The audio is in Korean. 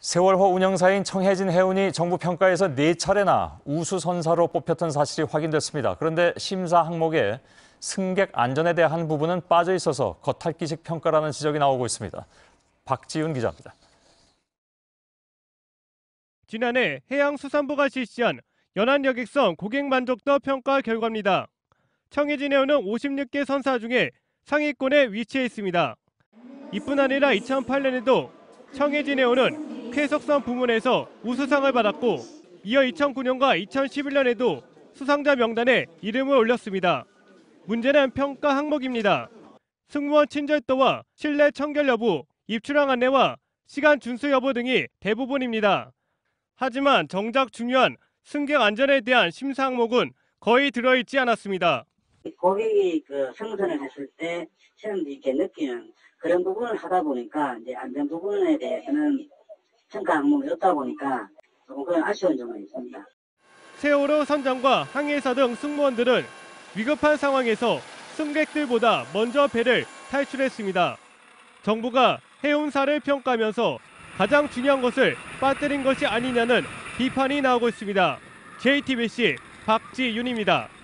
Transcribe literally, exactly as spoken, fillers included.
세월호 운영사인 청해진 해운이 정부 평가에서 네 차례나 우수선사로 뽑혔던 사실이 확인됐습니다. 그런데 심사 항목에 승객 안전에 대한 부분은 빠져 있어서 겉핥기식 평가라는 지적이 나오고 있습니다. 박지윤 기자입니다. 지난해 해양수산부가 실시한 연안여객선 고객 만족도 평가 결과입니다. 청해진 해운은 오십육 개 선사 중에 상위권에 위치해 있습니다. 이뿐 아니라 이천팔 년에도 청해진 해운은 쾌속선 부문에서 우수상을 받았고, 이어 이천구 년과 이천십일 년에도 수상자 명단에 이름을 올렸습니다. 문제는 평가 항목입니다. 승무원 친절도와 실내 청결 여부, 입출항 안내와 시간 준수 여부 등이 대부분입니다. 하지만 정작 중요한 승객 안전에 대한 심사 항목은 거의 들어있지 않았습니다. 고객이 그 승선을 했을 때 시험도 있게 느끼는 그런 부분을 하다 보니까 이제 안전 부분에 대해서는 평가 항목이 없다 보니까 조금 그런 아쉬운 점은 있습니다. 세월호 선장과 항해사 등 승무원들은 위급한 상황에서 승객들보다 먼저 배를 탈출했습니다. 정부가 해운사를 평가하면서 가장 중요한 것을 빠뜨린 것이 아니냐는 비판이 나오고 있습니다. 제이티비씨 박지윤입니다.